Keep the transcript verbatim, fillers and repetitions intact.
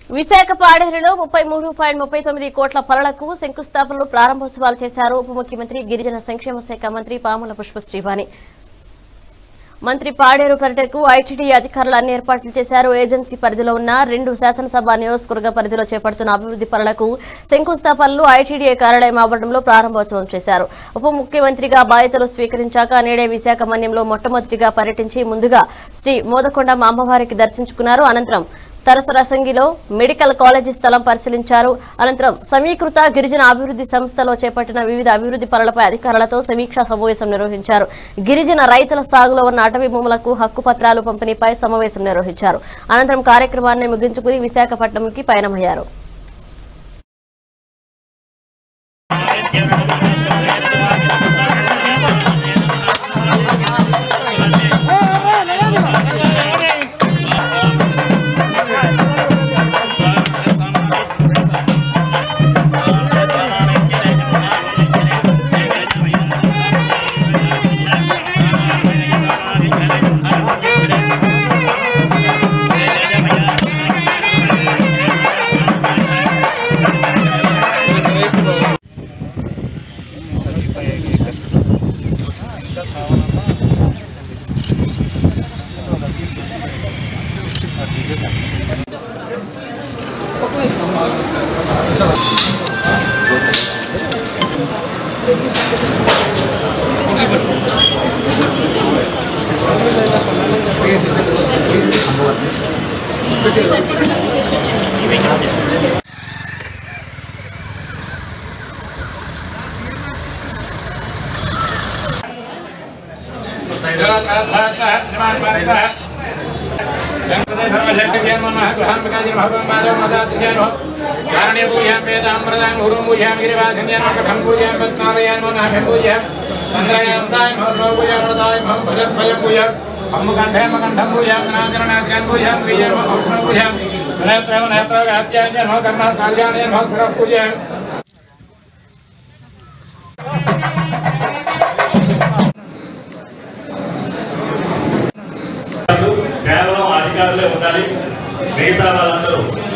విశాఖ పాడేరులో ముప్పై మూడు పాయింట్ ముప్పై తొమ్మిది కోట్ల పనులకు శంకుస్థాపనలు ప్రారంభోత్సవాలు చేశారు ఉప ముఖ్యమంత్రి గిరిజన సంక్షేమ శాఖ మంత్రి పాముల పుష్ప శ్రీవాణి. మంత్రి పాడేరు పర్యటనకు ఐటీడీ అధికారులు అన్ని ఏర్పాట్లు చేశారు. ఏజెన్సీ పరిధిలో ఉన్న రెండు శాసనసభ నియోజకవర్గ పరిధిలో చేపడుతున్న అభివృద్ధి పనులకు శంకుస్థాపనలు ఐటీడీఏ కార్యాలయం ఆవరణంలో ప్రారంభోత్సవం చేశారు. ఉప ముఖ్యమంత్రిగా బాధ్యతలు స్వీకరించాక నేడే విశాఖ మన్యంలో మొట్టమొదటిగా పర్యటించి ముందుగా శ్రీ మోదకొండమ్మ అమ్మవారికి దర్శించుకున్నారు. అనంతరం తరసరసంగిలో మెడికల్ కాలేజీ స్థలం పరిశీలించారు. అనంతరం సమీకృత గిరిజన అభివృద్ధి సంస్థలో చేపట్టిన వివిధ అభివృద్ధి పనులపై అధికారులతో సమీక్షా సమావేశం నిర్వహించారు. గిరిజన రైతుల సాగులో ఉన్న అటవీ భూములకు హక్కు పత్రాలు పంపిణీపై సమావేశం నిర్వహించారు. అనంతరం కార్యక్రమాన్ని ముగించుకుని విశాఖపట్నంకి పయనమయ్యారు. కేవలం అధికారులే ఉండాలి, మిగతా వాళ్ళందరూ